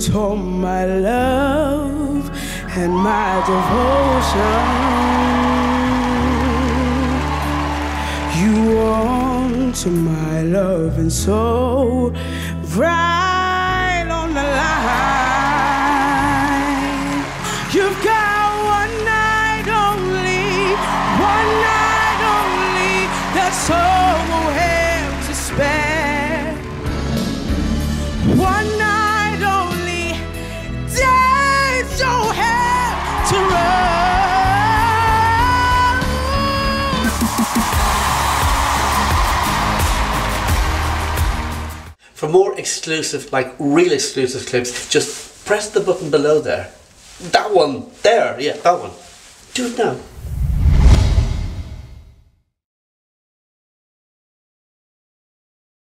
to my love and my devotion. You want my love and soul right on the line. You've got one night only, that's all we'll have to spare. One night only, days don't have to run. For more exclusive, like real exclusive clips, just press the button below there. That one, there, yeah, that one. Do it now.